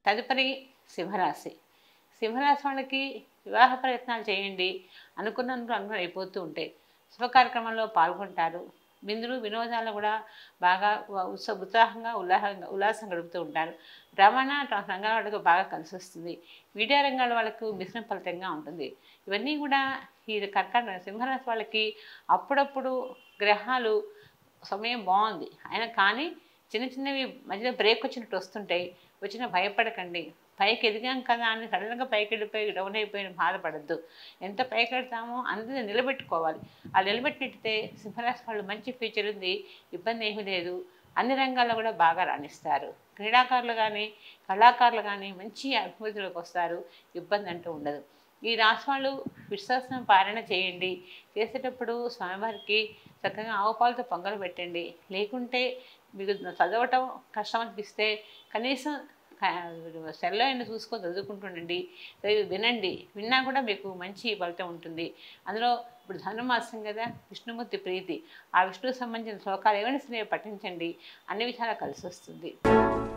తదుపరి సింహరాశి. సింహరాశి వాళ్ళకి వివాహ ప్రయత్నాలు చేయండి. అనుకున్న అయిపోతూ ఉంటాయి. శుభ కార్యక్రమంలో పాల్గొంటారు. విందులు వినోదాలు కూడా బాగా ఉత్సాహంగా ఉల్లాసం గడుపుతూ ఉంటారు. రవాణా రంగాల వాళ్ళకు బాగా కలిసి వస్తుంది. మీడియా రంగాల వాళ్ళకు మిశ్రమ ఫలితంగా ఉంటుంది. ఇవన్నీ కూడా ఈ సింహరాశి వాళ్ళకి అప్పుడప్పుడు గ్రహాలు సమయం బాగుంది అయినా కానీ చిన్న చిన్నవి మధ్యలో బ్రేక్ వచ్చినట్టు వస్తుంటాయి. వచ్చినా భయపడకండి. పైకి ఎదిగాం కదా అని సడన్గా పైకి వెళ్ళిపోయి డౌన్ అయిపోయిన బాధపడద్దు. ఎంత పైకి వెళ్తామో అందరినీ నిలబెట్టుకోవాలి. ఆ నిలబెట్టితే సింహరాశి వాళ్ళు మంచి ఫ్యూచర్ ఉంది, ఇబ్బంది ఏమీ లేదు. అన్ని రంగాల్లో కూడా బాగా రాణిస్తారు. క్రీడాకారులు కానీ కళాకారులు కానీ మంచి అభివృద్ధిలోకి వస్తారు. ఇబ్బంది అంటూ ఉండదు. ఈ రాశి వాళ్ళు విశ్వాసం పాలన చేయండి. చేసేటప్పుడు స్వామివారికి చక్కగా ఆవుపాలతో పొంగలు పెట్టండి. లేకుంటే మీకు చదవటం కష్టం అనిపిస్తే కనీసం సెల్లో అయినా చూసుకొని చదువుకుంటుండండి. వినండి. విన్నా కూడా మీకు మంచి ఫలితం ఉంటుంది. అందులో ఇప్పుడు ధనుర్మాసం కదా, విష్ణుమూర్తి ప్రీతి. ఆ విష్ణువుకు సంబంధించిన శ్లోకాలు ఏమైనా సరే పఠించండి. అన్ని విధాలా కలిసి వస్తుంది.